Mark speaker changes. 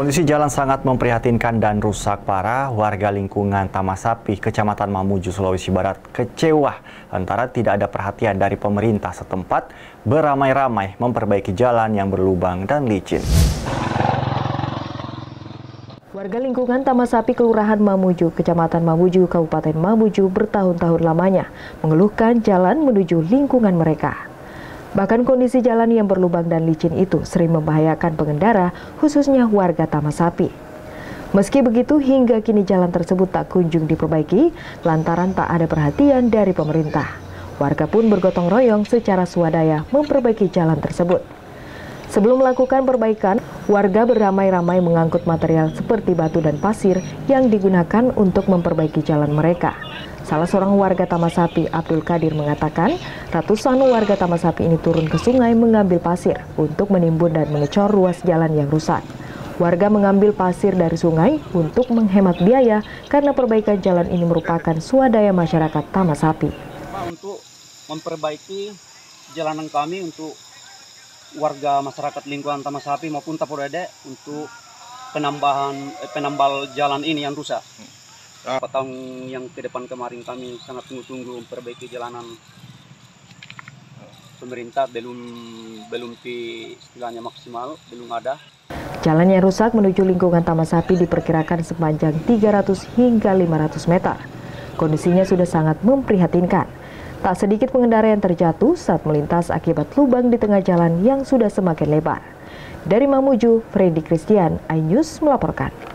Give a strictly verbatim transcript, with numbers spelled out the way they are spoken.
Speaker 1: Kondisi jalan sangat memprihatinkan dan rusak parah. Warga lingkungan Tamasapi, Kecamatan Mamuju, Sulawesi Barat kecewa lantaran tidak ada perhatian dari pemerintah setempat beramai-ramai memperbaiki jalan yang berlubang dan licin.
Speaker 2: Warga lingkungan Tamasapi, Kelurahan Mamuju, Kecamatan Mamuju, Kabupaten Mamuju bertahun-tahun lamanya mengeluhkan jalan menuju lingkungan mereka. Bahkan kondisi jalan yang berlubang dan licin itu sering membahayakan pengendara, khususnya warga Tamasapi. Meski begitu, hingga kini jalan tersebut tak kunjung diperbaiki lantaran tak ada perhatian dari pemerintah. Warga pun bergotong royong secara swadaya memperbaiki jalan tersebut. Sebelum melakukan perbaikan, warga beramai-ramai mengangkut material seperti batu dan pasir yang digunakan untuk memperbaiki jalan mereka. Salah seorang warga Tamasapi, Abdul Qadir, mengatakan ratusan warga Tamasapi ini turun ke sungai mengambil pasir untuk menimbun dan mengecor ruas jalan yang rusak. Warga mengambil pasir dari sungai untuk menghemat biaya karena perbaikan jalan ini merupakan swadaya masyarakat Tamasapi.
Speaker 3: Untuk memperbaiki jalanan kami untuk warga masyarakat lingkungan Tamasapi maupun Tapodede untuk penambahan eh, penambal jalan ini yang rusak. Beberapa tahun yang ke depan kemarin kami sangat tunggu-tunggu memperbaiki jalanan. Pemerintah belum belum di istilahnya maksimal, belum ada.
Speaker 2: Jalan yang rusak menuju lingkungan Tamasapi diperkirakan sepanjang tiga ratus hingga lima ratus meter. Kondisinya sudah sangat memprihatinkan. Tak sedikit pengendara yang terjatuh saat melintas akibat lubang di tengah jalan yang sudah semakin lebar. Dari Mamuju, Freddy Christian, iNews melaporkan.